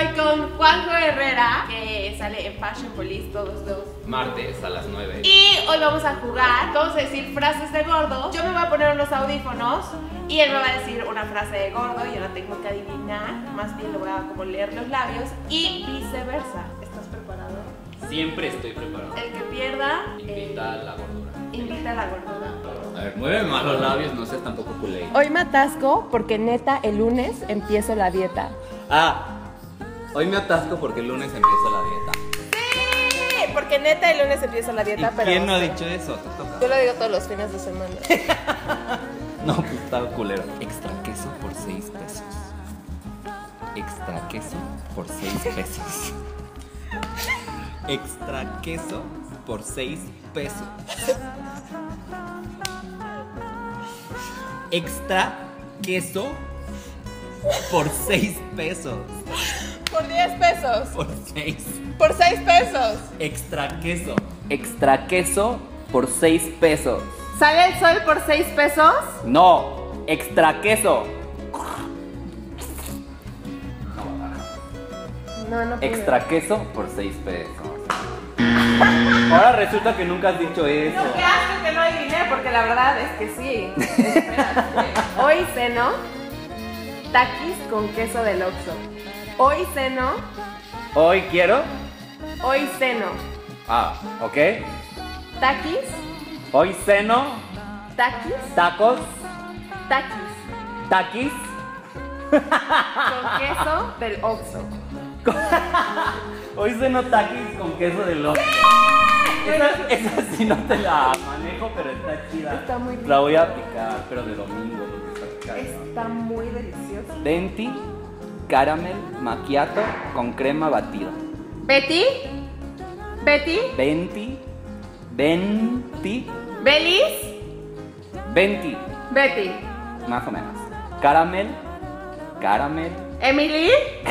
estoy con Juanjo Herrera, que sale en Fashion Police todos los martes a las 9. Y hoy vamos a jugar, vamos a decir frases de gordo. Yo me voy a poner unos audífonos y él me va a decir una frase de gordo y yo la tengo que adivinar. Más bien le voy a como leer los labios y viceversa. ¿Estás preparado? Siempre estoy preparado. El que pierda Invita a la gordura. invita a la gordura. A ver, mueve más los labios, no seas tampoco culé. Hoy me atasco porque neta el lunes empiezo la dieta. Hoy me atasco porque el lunes empiezo la dieta. ¡Sí! Porque neta el lunes empiezo la dieta, pero... ¿Quién no ha dicho eso? Te toca. Yo lo digo todos los fines de semana. No, pues estaba culero. Extra queso por 6 pesos. Extra queso por 6 pesos. Extra queso por 6 pesos. Extra queso por 6 pesos. Por 10 pesos. Por 6. Por 6 pesos. Extra queso. Extra queso por 6 pesos. ¿Sale el sol por 6 pesos? No, extra queso. No Extra queso por 6 pesos. Ahora resulta que nunca has dicho eso. No, qué asco que no adiviné, porque la verdad es que sí. Espérate. Hoy ceno taquis con queso del Oxxo. Hoy ceno, Hoy quiero. hoy ceno Ok. taquis, Hoy ceno taquis, tacos, taquis taquis. con queso del Oxxo. Hoy ceno taquis con queso de loco. Esa sí no te la manejo, pero está chida. Está muy rica. La voy a aplicar, pero de domingo porque está caro. Está muy delicioso. Venti caramel macchiato con crema batida. Betty, Betty, Venti Belis, Betty, más o menos. Caramel Emily.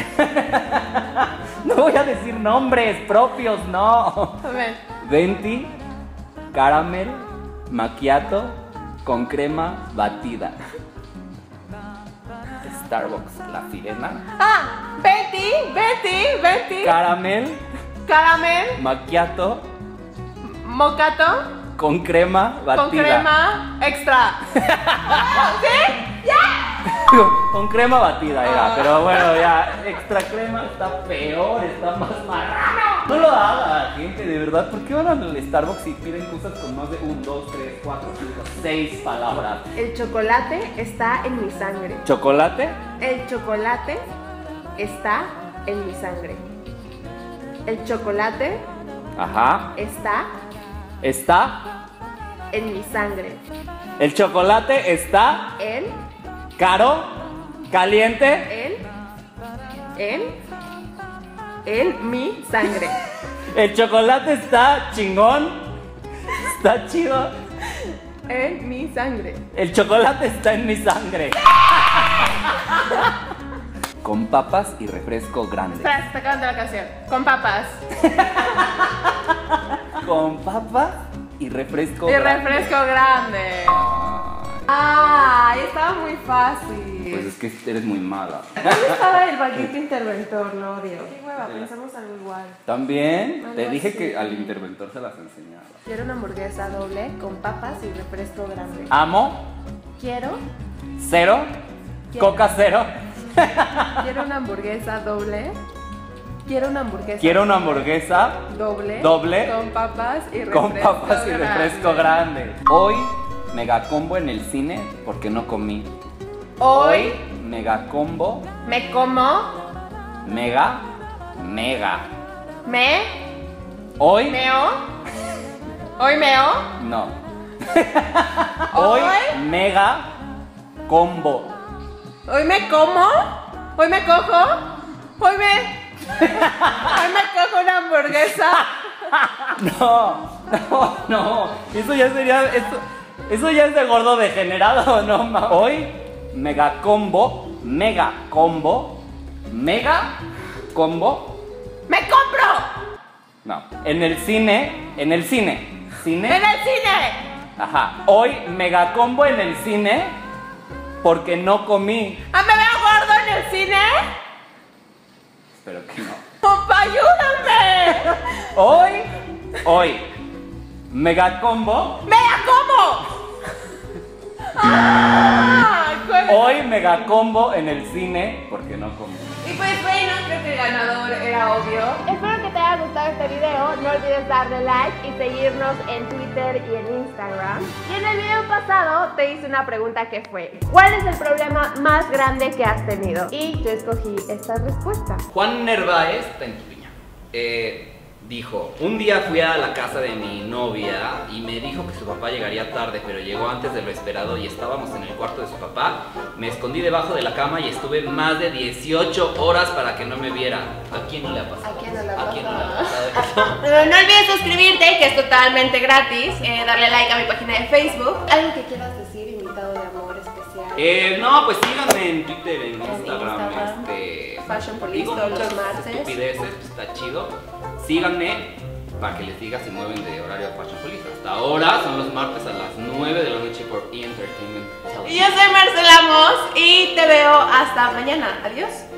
No voy a decir nombres propios, no. A ver. Venti caramel macchiato con crema batida. Starbucks, la sirena. Betty, Caramel macchiato mocato con crema batida. con crema extra. ¿Sí? ¡Ya! Con crema batida era, pero bueno, ya, extra crema está peor, está más marrano. No lo haga, gente, de verdad. ¿Por qué van al Starbucks y piden cosas con más de 1, 2, 3, 4, 5, 6 palabras? El chocolate está en mi sangre. ¿Chocolate? El chocolate está en mi sangre. El chocolate Ajá. está en mi sangre. El chocolate está En caro, caliente. en mi sangre. El chocolate está chingón, está chido. En mi sangre. El chocolate está en mi sangre. Con papas y refresco grande. Espera, se está acabando la canción. Con papas. Con papas y refresco Y grande. refresco grande. Ay, Ay, estaba muy fácil. pues es que eres muy mala. ¿Dónde estaba el vaquito interventor? Lo odio. Qué hueva, pensamos algo igual. También te Algo dije así. que al interventor se las enseñaba. Quiero una hamburguesa doble con papas y refresco grande. Amo, Quiero cero, coca cero. una hamburguesa doble. Quiero una hamburguesa. Quiero una hamburguesa doble con papas y refresco con papas y refresco grande. Hoy mega combo en el cine porque no comí. Hoy mega combo, me como, mega. me Hoy meo. Hoy meo. no. Hoy mega combo. Hoy me como. Hoy me cojo. Hoy me cojo una hamburguesa. No. Eso ya sería. Eso ya es de gordo degenerado, ¿no? Hoy mega combo. ¡Me compro! No. En el cine. ¡En el cine! Ajá. Hoy mega combo en el cine porque no comí. ¿Ah, me veo gordo en el cine? espero que no. ¡Compa, ayúdame! Hoy, mega combo. ¡Mega combo! Hoy mega combo en el cine, porque no comí. Y pues bueno, creo que el ganador era obvio. Espero que te haya gustado este video. No olvides darle like y seguirnos en Twitter y en Instagram. Y en el video pasado te hice una pregunta que fue: ¿cuál es el problema más grande que has tenido? Y yo escogí esta respuesta. Juan Nerváez está en Tupiña. Dijo, un día fui a la casa de mi novia y me dijo que su papá llegaría tarde, pero llegó antes de lo esperado y estábamos en el cuarto de su papá. Me escondí debajo de la cama y estuve más de 18 horas para que no me viera. ¿A quién no le ha pasado? ¿A quién no le ha ¿A quién no le ha pasado? pasado eso? Pero no olvides suscribirte, que es totalmente gratis. Darle like a mi página de Facebook. ¿Algo que quieras decir, invitado de amor especial? No, pues síganme en Twitter, en Instagram. Fashion Police digo todos los muchas martes. estupideces, pues está chido. Síganme para que les diga si mueven de horario a Fashion Police. Hasta ahora son los martes a las 9 de la noche por E! Entertainment Y Television. yo soy Marcela Mos y te veo hasta mañana. Adiós.